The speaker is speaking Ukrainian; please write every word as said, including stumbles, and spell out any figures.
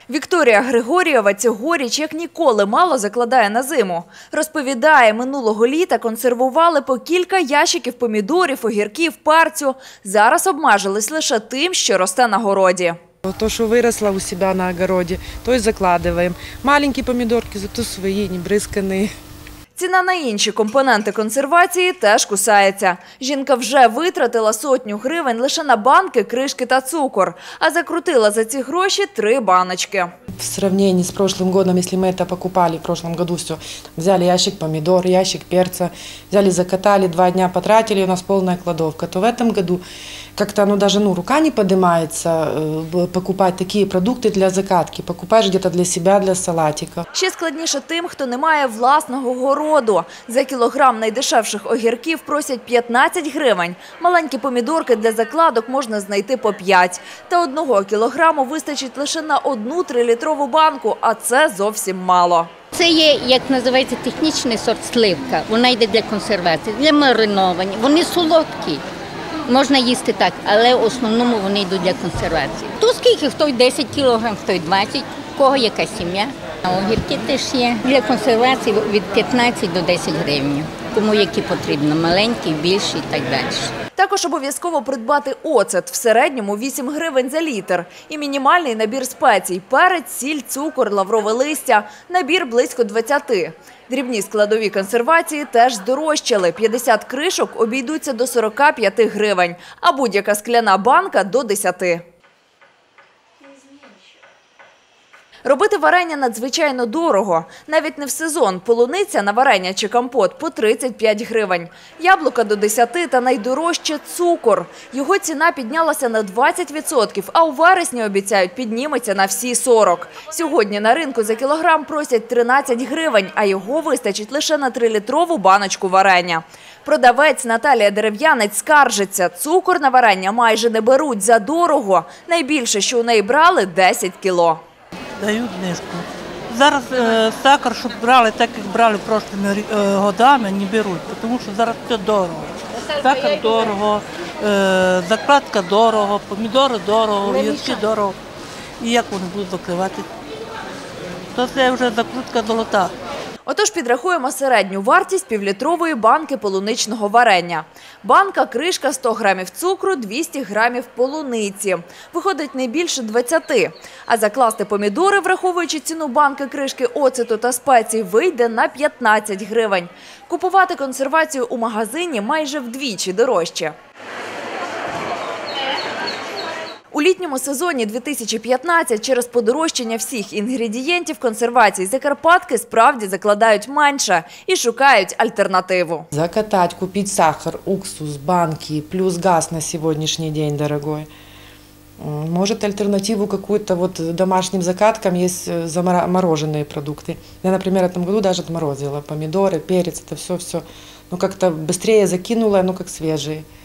Вікторія Григорієва цьогоріч як ніколи мало закладає на зиму. Розповідає, минулого літа консервували по кілька ящиків помідорів, огірків, перцю. Зараз обмежились лише тим, що росте на городі. То, что выросло у себя на огороде, то и закладываем. Маленькие помидорки, зато свои, не бризканые. Ціна на інші компоненти консервації теж кусається. Жінка вже витратила сотню гривень лише на банки, кришки та цукор, а закрутила за ці гроші три баночки. В сравнении с прошлым годом, если мы это покупали в прошлом году, все, взяли ящик помидор, ящик перца, взяли, закатали, два дня потратили, у нас полная кладовка, то в этом году как-то ну, даже ну, рука не поднимается э, покупать такие продукты для закатки. Покупаешь где-то для себя, для салатика. Ще складніше тим, хто не має власного городу. За кілограм найдешевших огірків просять п'ятнадцять гривень. Маленькі помідорки для закладок можна знайти по п'ять. Та одного кілограму вистачить лише на одну трилітрову банку, а це зовсім мало. Це є, як називається, технічний сорт сливка. Вона йде для консервації, для мариновані. Вони солодкі. Можна їсти так, але в основному вони йдуть для консервації. То скільки, хто й десять кілограм, хто й двадцять, у кого яка сім'я. А огірки теж є. Для консервації від п'ятнадцяти до десяти гривень. Кому які потрібно, маленькі, більші і так далі. Також обов'язково придбати оцет, в середньому вісім гривень за літр. І мінімальний набір спецій – перець, сіль, цукор, лаврове листя – набір близько двадцяти. Дрібні складові консервації теж здорожчали. п'ятдесят кришок обійдуться до сорока п'яти гривень, а будь-яка скляна банка – до десяти. Робити варення надзвичайно дорого. Навіть не в сезон. Полуниця на варення чи компот – по тридцять п'ять гривень. Яблука – до десяти та найдорожче – цукор. Його ціна піднялася на двадцять відсотків, а у вересні, обіцяють, підніметься на всі сорок. Сьогодні на ринку за кілограм просять тринадцять гривень, а його вистачить лише на трилітрову баночку варення. Продавець Наталія Дерев'янець скаржиться – цукор на варення майже не беруть, задорого. Найбільше, що у неї брали – десять кіло. Дають знижку. Зараз е, сахар, щоб брали так, як брали прошлими е, годами, не беруть, тому що зараз все дорого. Сахар дорого, е, закладка дорого, помідори дорого, огірки дорого. І як вони будуть закривати? То це вже закрутка золота. Отож, підрахуємо середню вартість півлітрової банки полуничного варення. Банка, кришка, сто грамів цукру, двісті грамів полуниці. Виходить не більше двадцяти. А закласти помідори, враховуючи ціну банки, кришки, оцету та спецій, вийде на п'ятнадцять гривень. Купувати консервацію у магазині майже вдвічі дорожче. У літньому сезоні дві тисячі п'ятнадцятого через подорожчання всіх інгредієнтів консервації закарпатки справді закладають менше і шукають альтернативу. Закатать, купить сахар, уксус, банки, плюс газ на сегодняшний день дорогой. Может, альтернативу какую-то вот домашним закаткам есть замороженные продукты. Я, например, в этом году даже отморозила помидоры, перец, это все-все. Ну, как-то быстрее закинула, ну, как свежие.